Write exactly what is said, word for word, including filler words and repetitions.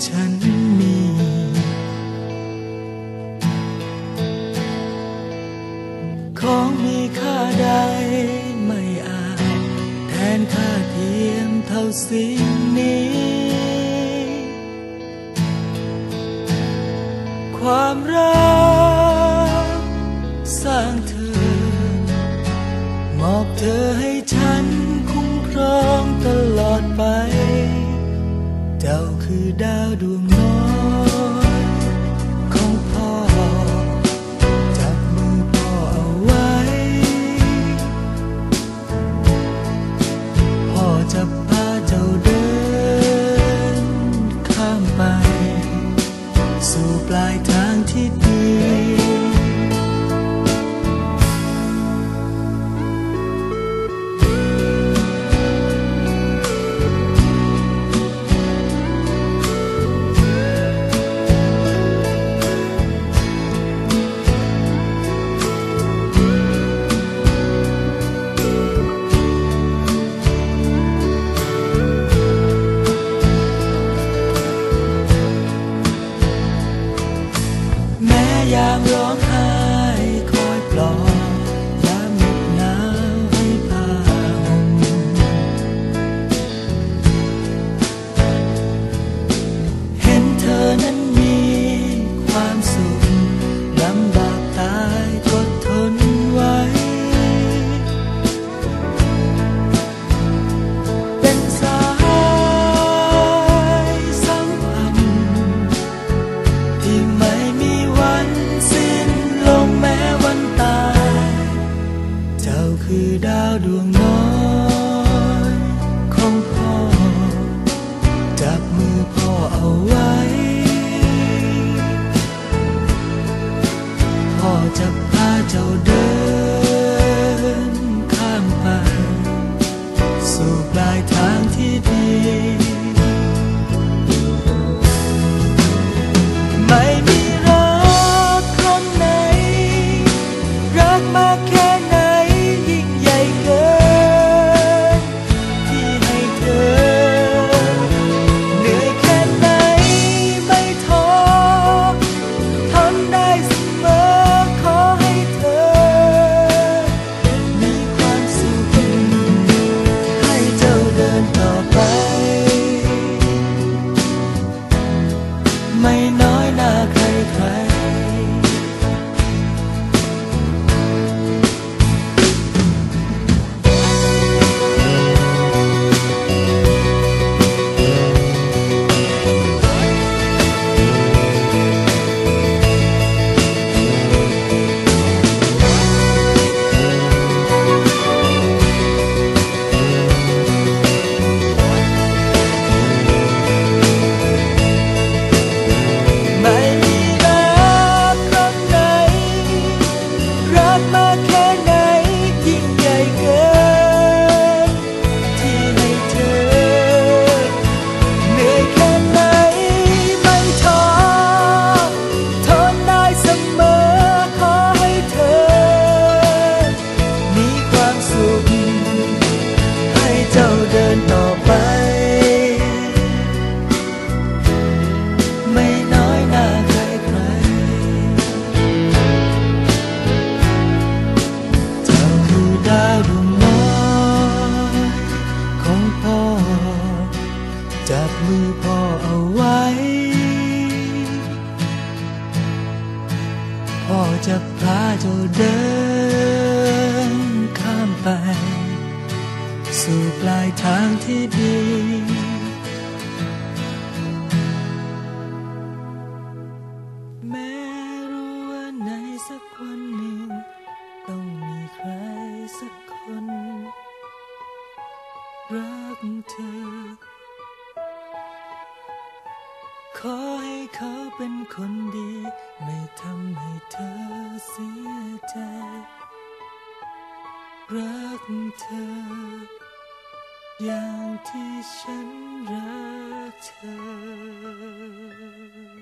ฉันมีของมีค่าใดไม่อาจแทนค่าเทียมเท่าสิ่งนี้ความรักสร้างเธอมอบเธอให้ฉันคุ้มครองตลอดไปเจ้าคือดาวดวงน้อยของพ่อจับมือพ่อเอาไว้พ่อจะพาเจ้าเดินข้ามไปสู่ปลายทางที่ดียามร้องไห้คอยปลอบยามเหน็บหนาวให้ผ้าห่มเห็นเธอนั้นมีความสุขลำบากตายก็ทนไว้เป็นสายสัมพันธ์ที่ไม่มีวันสิ้นลงแม้วันตายเจ้าคือดาวดวงน้อยของพ่อจับมือพ่อเอาไว้พ่อจะพาเจ้าเดินข้ามไปสู่ปลายทางที่ดีไม่มีรักคนไหนรักมากแค่ไหนยิ่งใหญ่เกินที่ให้เธอเหนื่อยแค่ไหนไม่ท้อทนได้เสมอขอให้เธอมีความสุขให้เจ้าเดินต่อไปไม่น้อยหน้าใครใครไม่มีรักคนไหนรักมากแค่ไหนยิ่งใหญ่เกินที่ให้เธอเหนื่อยแค่ไหนไม่ท้อทนได้เสมอขอให้เธอมีความสุขให้เจ้าเดินต่อไปไม่น้อยหน้าใครใครเจ้าคือดาวดวงน้อยของพ่อจับมือพ่อเอาไว้พ่อจะพาเจ้าเดินข้ามไปสู่ปลายทางที่ดีแม้รู้ว่าในสักวันหนึ่งต้องมีใครสักคนรักเธอขอให้เขาเป็นคนดีไม่ทำให้เธอเสียใจรักเธออย่างที่ฉันรักเธอ